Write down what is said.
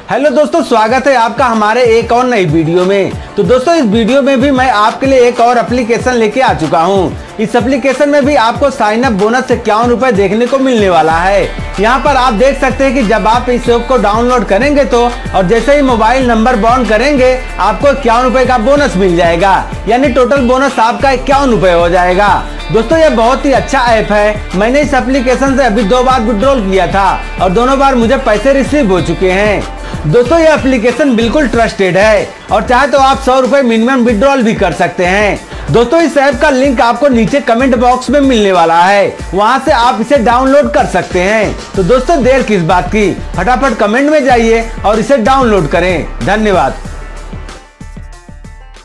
Hello दोस्तों, स्वागत है आपका हमारे एक और नई वीडियो में। तो दोस्तों, इस वीडियो में भी मैं आपके लिए एक और एप्लीकेशन लेके आ चुका हूँ। इस एप्लीकेशन में भी आपको साइन अप बोनस 51 रुपए देखने को मिलने वाला है। यहाँ पर आप देख सकते हैं कि जब आप इस ऐप को डाउनलोड करेंगे तो और जैसे ही मोबाइल नंबर बॉन्ड करेंगे आपको 51 रुपए का बोनस मिल जाएगा, यानी टोटल बोनस आपका 51 रुपए हो जाएगा। दोस्तों, ये बहुत ही अच्छा ऐप है। मैंने इस एप्लीकेशन से अभी 2 बार विड्रॉल किया था और दोनों बार मुझे पैसे रिसीव हो चुके हैं। दोस्तों, ये एप्लीकेशन बिल्कुल ट्रस्टेड है और चाहे तो आप 100 रुपए मिनिमम विड्रॉल भी कर सकते हैं। दोस्तों, इस ऐप का लिंक आपको नीचे कमेंट बॉक्स में मिलने वाला है, वहां से आप इसे डाउनलोड कर सकते हैं। तो दोस्तों, देर किस बात की, फटाफट कमेंट में जाइए और इसे डाउनलोड करें। धन्यवाद।